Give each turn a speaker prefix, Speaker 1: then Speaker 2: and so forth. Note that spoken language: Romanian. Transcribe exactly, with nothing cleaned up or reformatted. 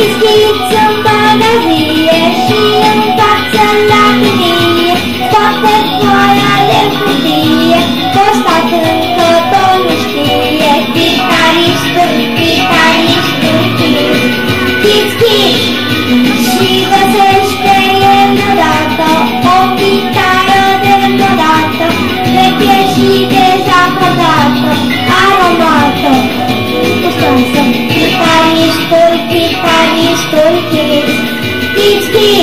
Speaker 1: deschis în băgăzie și învață la chirie, toate foaia de cutie, constat încă tot nu știe. Chitaristul, chitaristul, chit, chit, și găsește el deodată o chitară de modată, veche și dezacordată, aromată, gustoasă. Chitaristul, chitaristul, chit, chit, chit.